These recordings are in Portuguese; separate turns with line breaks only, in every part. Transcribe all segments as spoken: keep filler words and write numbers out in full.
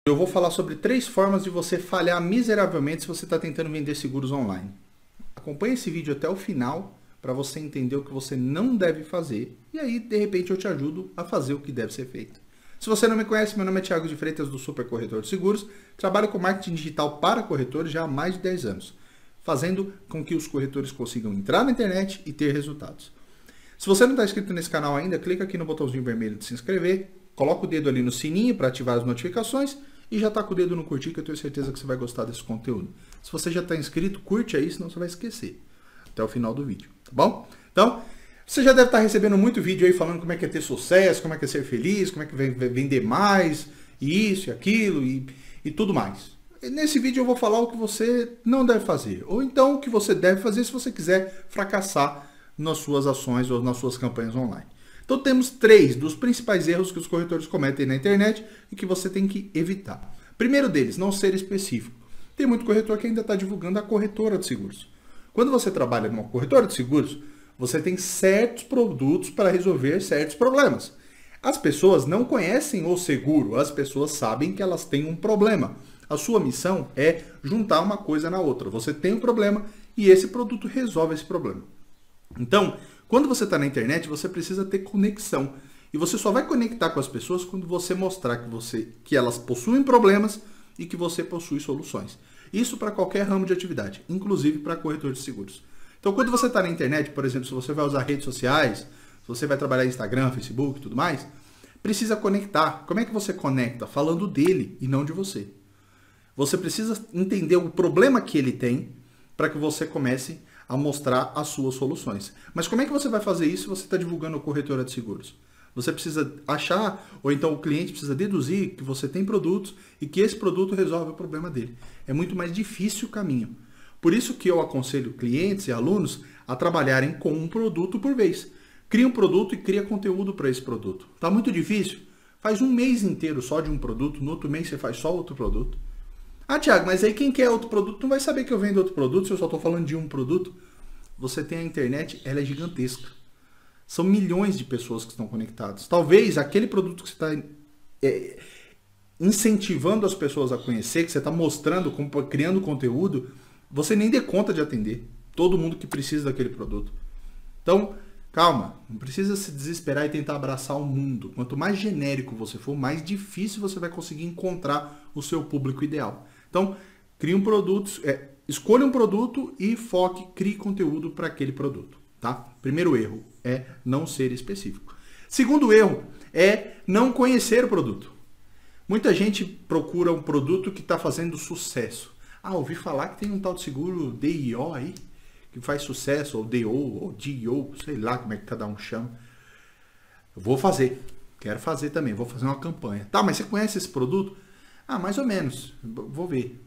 Eu vou falar sobre três formas de você falhar miseravelmente se você está tentando vender seguros online. Acompanhe esse vídeo até o final para você entender o que você não deve fazer e aí, de repente, eu te ajudo a fazer o que deve ser feito. Se você não me conhece, meu nome é Thiago de Freitas do Super Corretor de Seguros. Trabalho com marketing digital para corretores já há mais de dez anos, fazendo com que os corretores consigam entrar na internet e ter resultados. Se você não está inscrito nesse canal ainda, clica aqui no botãozinho vermelho de se inscrever, coloca o dedo ali no sininho para ativar as notificações e já está com o dedo no curtir, que eu tenho certeza que você vai gostar desse conteúdo. Se você já está inscrito, curte aí, senão você vai esquecer até o final do vídeo, tá bom? Então, você já deve estar recebendo muito vídeo aí falando como é que é ter sucesso, como é que é ser feliz, como é que vai vender mais, e isso e aquilo e, e tudo mais. E nesse vídeo eu vou falar o que você não deve fazer, ou então o que você deve fazer se você quiser fracassar nas suas ações ou nas suas campanhas online. Então temos três dos principais erros que os corretores cometem na internet e que você tem que evitar. Primeiro deles, não ser específico. Tem muito corretor que ainda está divulgando a corretora de seguros. Quando você trabalha numa corretora de seguros, você tem certos produtos para resolver certos problemas. As pessoas não conhecem o seguro, as pessoas sabem que elas têm um problema. A sua missão é juntar uma coisa na outra. Você tem um problema e esse produto resolve esse problema. Então, quando você está na internet, você precisa ter conexão. E você só vai conectar com as pessoas quando você mostrar que, você, que elas possuem problemas e que você possui soluções. Isso para qualquer ramo de atividade, inclusive para corretor de seguros. Então, quando você está na internet, por exemplo, se você vai usar redes sociais, se você vai trabalhar em Instagram, Facebook e tudo mais, precisa conectar. Como é que você conecta? Falando dele e não de você. Você precisa entender o problema que ele tem para que você comece a mostrar as suas soluções. Mas como é que você vai fazer isso se você está divulgando a corretora de seguros? Você precisa achar, ou então o cliente precisa deduzir que você tem produtos e que esse produto resolve o problema dele. É muito mais difícil o caminho. Por isso que eu aconselho clientes e alunos a trabalharem com um produto por vez. Cria um produto e cria conteúdo para esse produto. Está muito difícil? Faz um mês inteiro só de um produto, no outro mês você faz só outro produto. Ah, Thiago, mas aí quem quer outro produto não vai saber que eu vendo outro produto se eu só estou falando de um produto. Você tem a internet, ela é gigantesca. São milhões de pessoas que estão conectadas. Talvez aquele produto que você está é, incentivando as pessoas a conhecer, que você está mostrando, criando conteúdo, você nem dê conta de atender todo mundo que precisa daquele produto. Então, calma, não precisa se desesperar e tentar abraçar o mundo. Quanto mais genérico você for, mais difícil você vai conseguir encontrar o seu público ideal. Então, crie um produto, é, escolha um produto e foque, crie conteúdo para aquele produto. Tá? Primeiro erro é não ser específico. Segundo erro é não conhecer o produto. Muita gente procura um produto que está fazendo sucesso. Ah, ouvi falar que tem um tal de seguro D I O aí, que faz sucesso, ou D O, ou D I O, sei lá como é que cada um chama. Eu vou fazer, quero fazer também, vou fazer uma campanha. Tá, mas você conhece esse produto? Ah, mais ou menos, vou ver.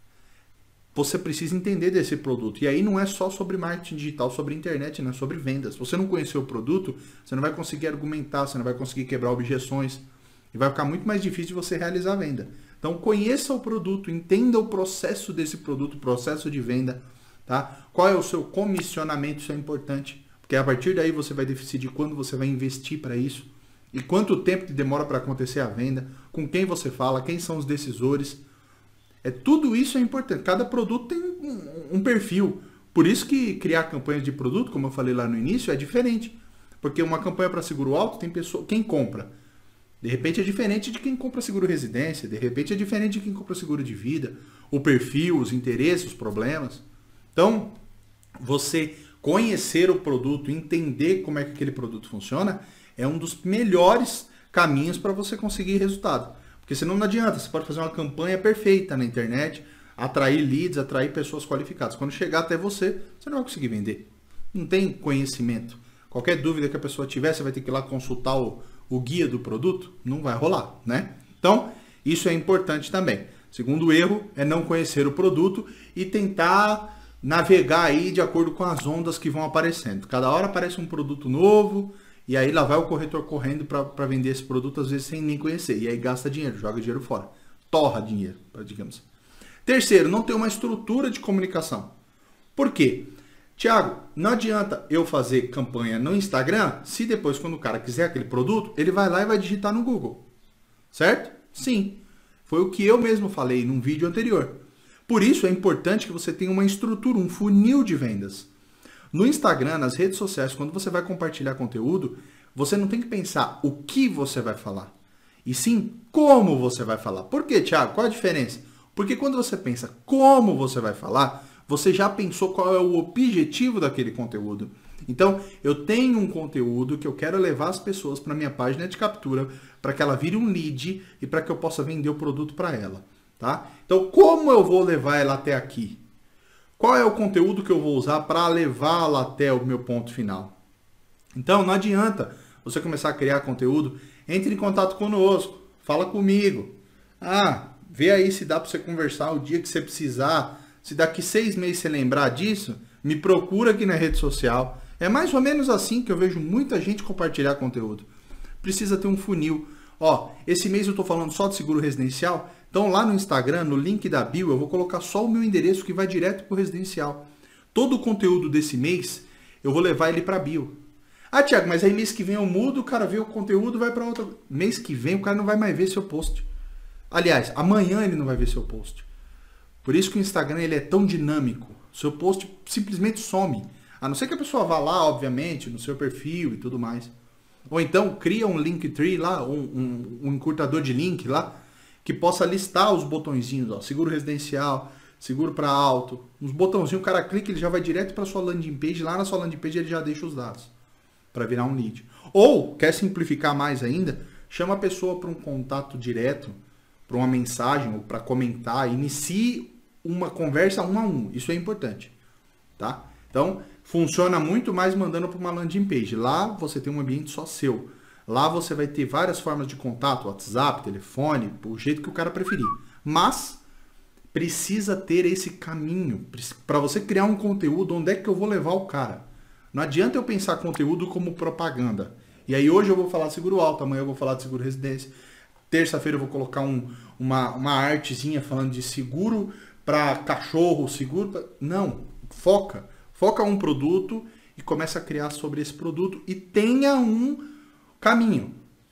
Você precisa entender desse produto. E aí não é só sobre marketing digital, sobre internet, não é sobre vendas. Se você não conhecer o produto, você não vai conseguir argumentar, você não vai conseguir quebrar objeções. E vai ficar muito mais difícil de você realizar a venda. Então conheça o produto, entenda o processo desse produto, processo de venda. Tá? Qual é o seu comissionamento, isso é importante. Porque a partir daí você vai decidir quando você vai investir para isso. E quanto tempo que demora para acontecer a venda, com quem você fala, quem são os decisores. É, tudo isso é importante. Cada produto tem um, um perfil. Por isso que criar campanhas de produto, como eu falei lá no início, é diferente. Porque uma campanha para seguro alto tem pessoa, quem compra. De repente é diferente de quem compra seguro residência. De repente é diferente de quem compra seguro de vida. O perfil, os interesses, os problemas. Então, você conhecer o produto, entender como é que aquele produto funciona, é um dos melhores caminhos para você conseguir resultado. Porque senão não adianta, você pode fazer uma campanha perfeita na internet, atrair leads, atrair pessoas qualificadas. Quando chegar até você, você não vai conseguir vender. Não tem conhecimento. Qualquer dúvida que a pessoa tiver, você vai ter que ir lá consultar o, o guia do produto, não vai rolar, né? Então, isso é importante também. Segundo erro é não conhecer o produto e tentar navegar aí de acordo com as ondas que vão aparecendo. Cada hora aparece um produto novo, e aí lá vai o corretor correndo para vender esse produto, às vezes sem nem conhecer. E aí gasta dinheiro, joga dinheiro fora. Torra dinheiro, digamos. Terceiro, não ter uma estrutura de comunicação. Por quê? Thiago, não adianta eu fazer campanha no Instagram se depois, quando o cara quiser aquele produto, ele vai lá e vai digitar no Google. Certo? Sim. Foi o que eu mesmo falei num vídeo anterior. Por isso é importante que você tenha uma estrutura, um funil de vendas. No Instagram, nas redes sociais, quando você vai compartilhar conteúdo, você não tem que pensar o que você vai falar, e sim como você vai falar. Por quê, Thiago? Qual a diferença? Porque quando você pensa como você vai falar, você já pensou qual é o objetivo daquele conteúdo. Então, eu tenho um conteúdo que eu quero levar as pessoas para a minha página de captura, para que ela vire um lead e para que eu possa vender o produto para ela. Tá? Então, como eu vou levar ela até aqui? Qual é o conteúdo que eu vou usar para levá-la até o meu ponto final? Então, não adianta você começar a criar conteúdo, entre em contato conosco, fala comigo. Ah, vê aí se dá para você conversar o dia que você precisar. Se daqui seis meses você lembrar disso, me procura aqui na rede social. É mais ou menos assim que eu vejo muita gente compartilhar conteúdo. Precisa ter um funil. Ó, esse mês eu estou falando só de seguro residencial, então lá no Instagram, no link da bio, eu vou colocar só o meu endereço que vai direto para o residencial. Todo o conteúdo desse mês, eu vou levar ele para a bio. Ah, Thiago, mas aí mês que vem eu mudo, o cara vê o conteúdo, vai para outro. Mês que vem o cara não vai mais ver seu post. Aliás, amanhã ele não vai ver seu post. Por isso que o Instagram ele é tão dinâmico. Seu post simplesmente some. A não ser que a pessoa vá lá, obviamente, no seu perfil e tudo mais. Ou então cria um Linktree lá, um, um, um encurtador de link lá, que possa listar os botõezinhos, ó, seguro residencial, seguro para auto, uns botãozinhos, o cara clica, ele já vai direto para sua landing page, lá na sua landing page ele já deixa os dados para virar um lead. Ou, quer simplificar mais ainda, chama a pessoa para um contato direto, para uma mensagem ou para comentar, inicie uma conversa um a um, isso é importante, tá? Então, funciona muito mais mandando para uma landing page. Lá você tem um ambiente só seu. Lá você vai ter várias formas de contato, WhatsApp, telefone, o jeito que o cara preferir. Mas precisa ter esse caminho para você criar um conteúdo. Onde é que eu vou levar o cara? Não adianta eu pensar conteúdo como propaganda. E aí hoje eu vou falar de seguro alto, amanhã eu vou falar de seguro residência. Terça-feira eu vou colocar um, uma, uma artezinha falando de seguro para cachorro, seguro pra... Não, foca. Foca um produto e começa a criar sobre esse produto e tenha um caminho.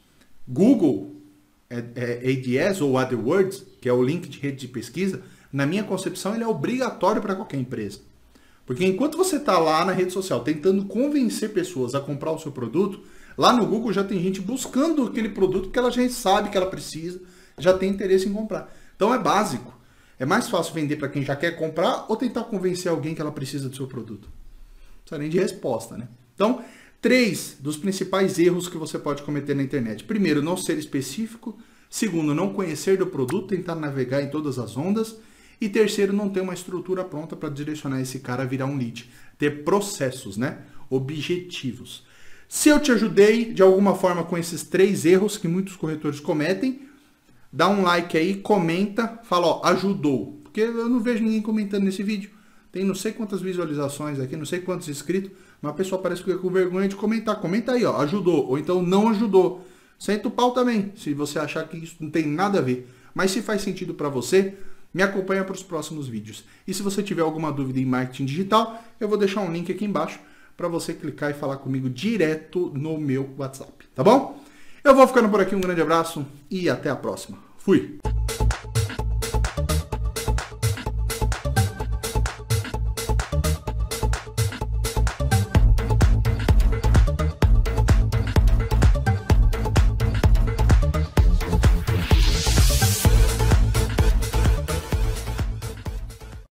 Google é, é, A D S ou AdWords, que é o link de rede de pesquisa, na minha concepção ele é obrigatório para qualquer empresa. Porque enquanto você está lá na rede social tentando convencer pessoas a comprar o seu produto, lá no Google já tem gente buscando aquele produto que ela já sabe que ela precisa, já tem interesse em comprar. Então é básico. É mais fácil vender para quem já quer comprar ou tentar convencer alguém que ela precisa do seu produto? Não precisa nem de resposta, né? Então, três dos principais erros que você pode cometer na internet. Primeiro, não ser específico. Segundo, não conhecer do produto, tentar navegar em todas as ondas. E terceiro, não ter uma estrutura pronta para direcionar esse cara a virar um lead. Ter processos, né? Objetivos. Se eu te ajudei de alguma forma com esses três erros que muitos corretores cometem, dá um like aí, comenta, fala, ó, ajudou. Porque eu não vejo ninguém comentando nesse vídeo. Tem não sei quantas visualizações aqui, não sei quantos inscritos, mas a pessoa parece que fica com vergonha de comentar. Comenta aí, ó, ajudou. Ou então não ajudou. Senta o pau também, se você achar que isso não tem nada a ver. Mas se faz sentido para você, me acompanha para os próximos vídeos. E se você tiver alguma dúvida em marketing digital, eu vou deixar um link aqui embaixo para você clicar e falar comigo direto no meu WhatsApp. Tá bom? Eu vou ficando por aqui, um grande abraço e até a próxima. Fui!